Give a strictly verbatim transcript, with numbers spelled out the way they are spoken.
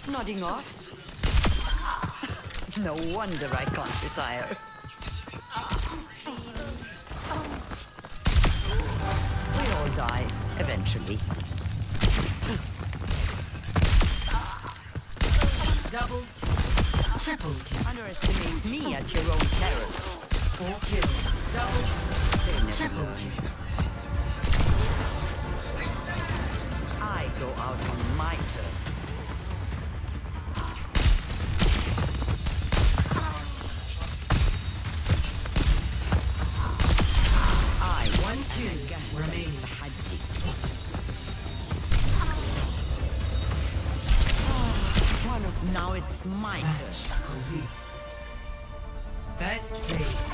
Nodding off? No wonder I can't retire. We all die, eventually. Double, triple kill. Underestimate me at your own peril. Four kills. Double, They never triple learn. kill. I go out on my terms. I One kill remaining. One of now it's my turn. Match complete. Best play.